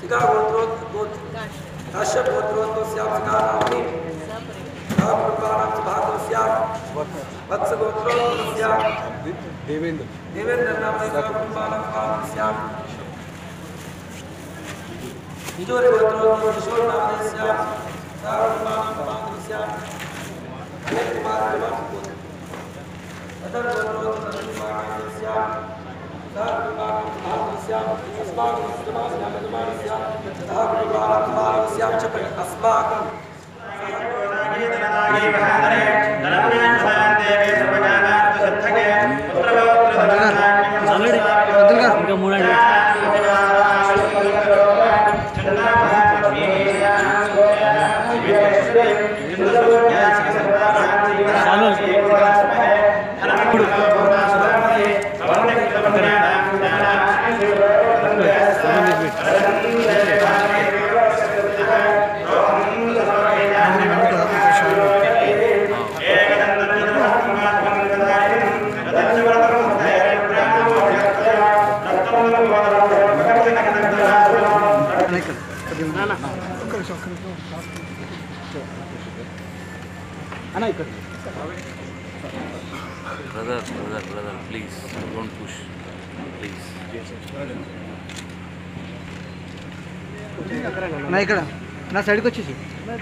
शिखा गोत्रोत्गोत्र काश्यप गोत्रोत्तोस्याम शिखा नामनि कृपाणां भागवस्याम वत्स गोत्रोत्तोस्याम देवेंद्र नामनि कृपाणां भागवस्याम किशोर गोत्रोत्तो किशोर नामस्याम कृपाणां भागवस्याम अनिल कुमार अदर गोत्रोत्तो कृपाणां Brother, please don't push. Please. నా ఇక్కడ నా సైడ్కి వచ్చేసి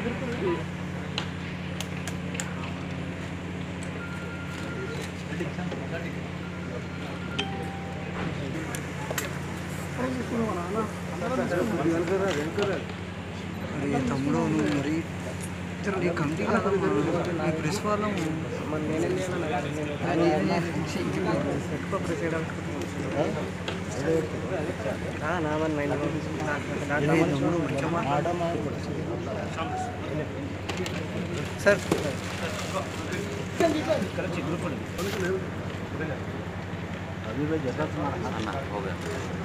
అరే తమ్ముడు నువ్వు మరి నీ కమిటీ కాదమ్మా నీ ప్రెస్ వాళ్ళం సార్ अभी भाई जगह ना हो गया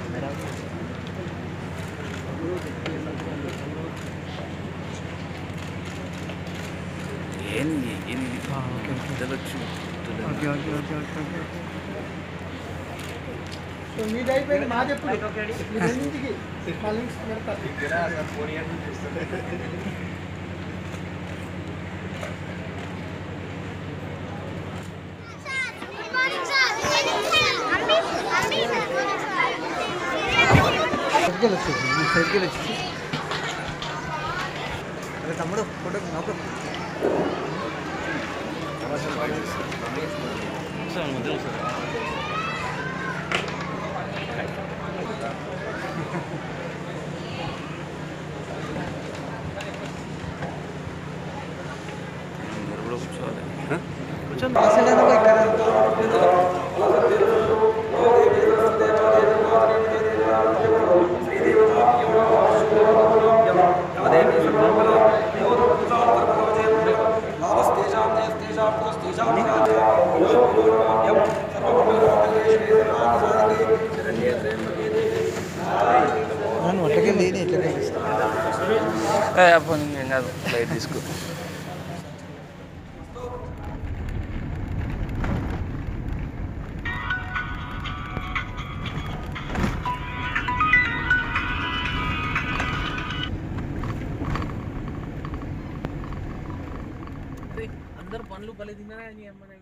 ये चलो సో మీది అయిపోయింది మాది ఎప్పుడు రెండింటికి లింక్స్ పెడతారు సైకిల్ వచ్చి అరే తమ్ముడు ఫోటో లైట్ తీసుకో అందరు పనులు బలి తిన్నారా